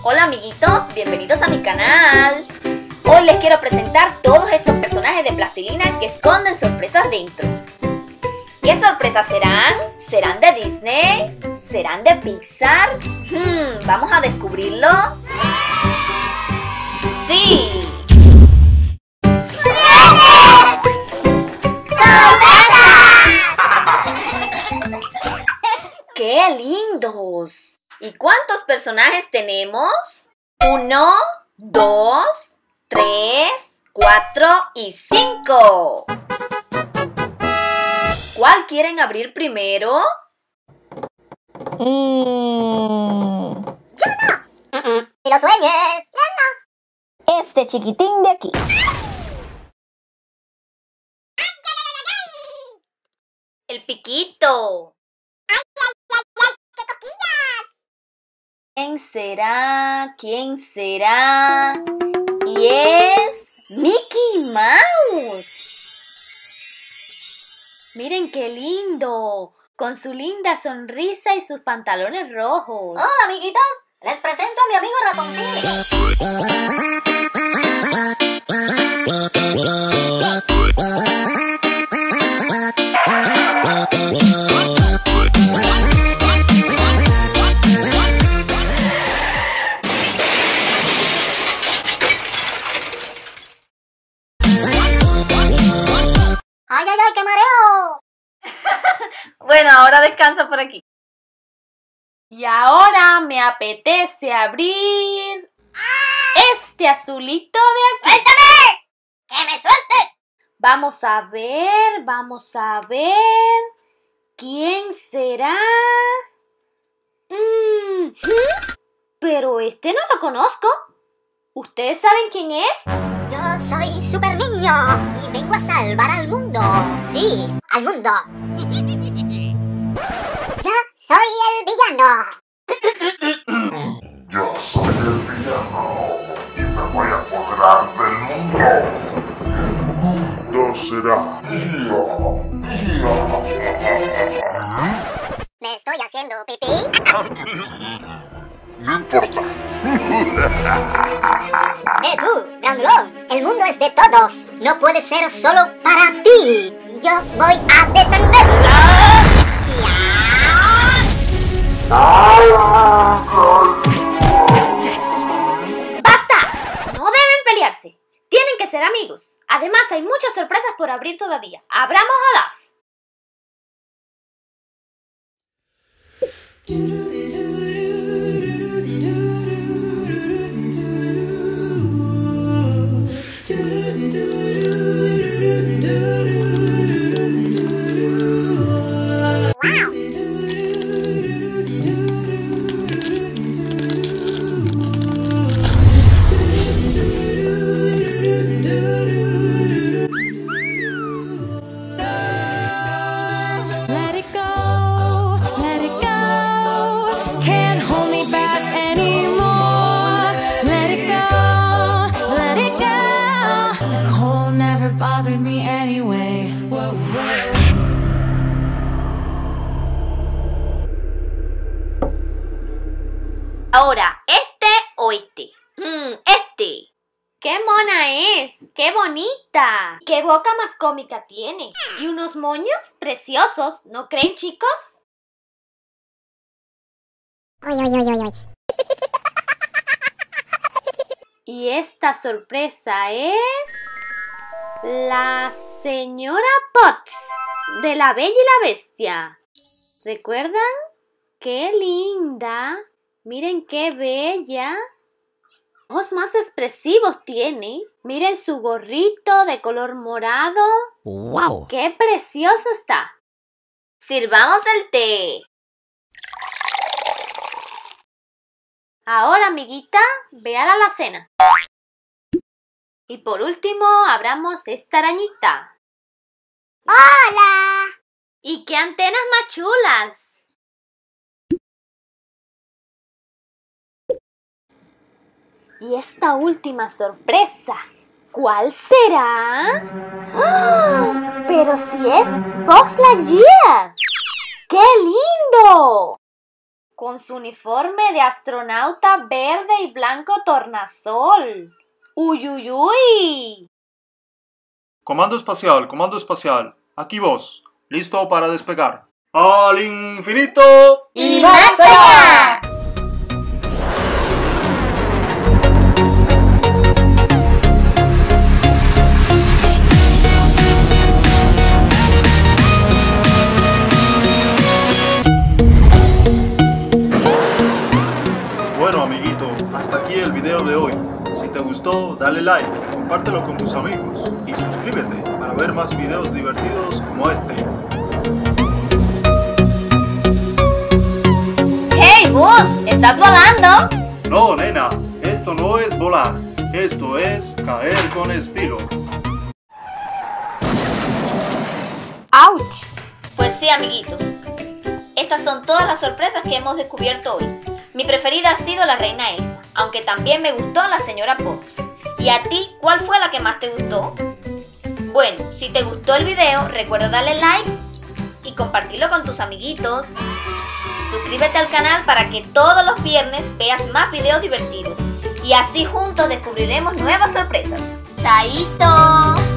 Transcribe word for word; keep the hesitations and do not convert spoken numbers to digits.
Hola amiguitos, bienvenidos a mi canal. Hoy les quiero presentar todos estos personajes de plastilina que esconden sorpresas dentro. ¿Qué sorpresas serán? ¿Serán de Disney? ¿Serán de Pixar? Hmm, ¿vamos a descubrirlo? ¡Sí! ¡Qué lindos! ¿Y cuántos personajes tenemos? Uno, dos, tres, cuatro y cinco. ¿Cuál quieren abrir primero? Mm. ¡Yo no! Uh-uh. ¡Y lo sueñes! ¡Yo no! Este chiquitín de aquí. El Piquito. ¡Ay, ay, ay, ay! ¡Qué coquillas! ¿Quién será? ¿Quién será? Y es Mickey Mouse. Miren qué lindo, con su linda sonrisa y sus pantalones rojos. ¡Oh, amiguitos! Les presento a mi amigo Ratoncito. ¡Ay, ay, ay, qué mareo! Bueno, ahora descansa por aquí. Y ahora me apetece abrir este azulito de aquí. ¡Suéltame! ¡Que me sueltes! Vamos a ver, vamos a ver. ¿Quién será? Mm, pero este no lo conozco. ¿Ustedes saben quién es? Yo soy Super Niño y vengo a salvar al mundo. Sí, al mundo. Yo soy el villano. Yo soy el villano y me voy a apoderar del mundo. El mundo será mío. ¿Me estoy haciendo pipí? No importa. ¡Eh tú, grandulón! El mundo es de todos. No puede ser solo para ti. Y yo voy a defenderlo. ¡Basta! No deben pelearse. Tienen que ser amigos. Además, hay muchas sorpresas por abrir todavía. ¡Abramos a Olaf! Bother me anyway. Whoa, whoa. Ahora, ¿este o este? Mm, este. ¡Qué mona es! ¡Qué bonita! ¡Qué boca más cómica tiene! Y unos moños preciosos, ¿no creen, chicos? Uy, uy, uy, uy, uy. Y esta sorpresa es... la señora Potts, de La Bella y la Bestia. ¿Recuerdan? ¡Qué linda! Miren qué bella. Ojos más expresivos tiene. Miren su gorrito de color morado. ¡Wow! ¡Qué precioso está! ¡Sirvamos el té! Ahora, amiguita, ve a la alacena. Y por último, abramos esta arañita. ¡Hola! ¡Y qué antenas más chulas! Y esta última sorpresa, ¿cuál será? ¡Oh! ¡Pero si es Buzz Lightyear! ¡Qué lindo! con su uniforme de astronauta verde y blanco tornasol. ¡Uy, uy, uy! Comando espacial, comando espacial. Aquí vos, listo para despegar. ¡Al infinito! ¡Y más allá! Bueno, amiguito, hasta aquí el video de hoy. Si te gustó, dale like, compártelo con tus amigos y suscríbete para ver más videos divertidos como este. ¡Hey, vos! ¿Estás volando? No, nena, esto no es volar, esto es caer con estilo. ¡Auch! Pues sí, amiguitos. Estas son todas las sorpresas que hemos descubierto hoy. Mi preferida ha sido la reina Elsa, aunque también me gustó la señora Potts. ¿Y a ti cuál fue la que más te gustó? Bueno, si te gustó el video, recuerda darle like y compartirlo con tus amiguitos. Suscríbete al canal para que todos los viernes veas más videos divertidos. Y así juntos descubriremos nuevas sorpresas. ¡Chaito!